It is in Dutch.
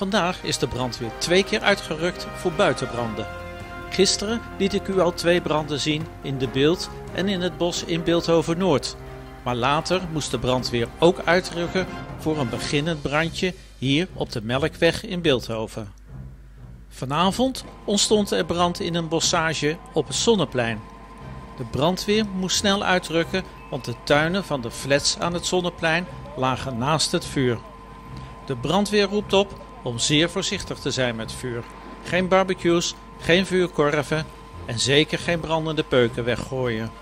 Vandaag is de brandweer 2 keer uitgerukt voor buitenbranden. Gisteren liet ik u al 2 branden zien in De Bilt en in het bos in Bilthoven-Noord. Maar later moest de brandweer ook uitrukken voor een beginnend brandje hier op de Melkweg in Bilthoven. Vanavond ontstond er brand in een bossage op het Zonneplein. De brandweer moest snel uitrukken, want de tuinen van de flats aan het Zonneplein lagen naast het vuur. De brandweer roept op om zeer voorzichtig te zijn met vuur. Geen barbecues, geen vuurkorven en zeker geen brandende peuken weggooien.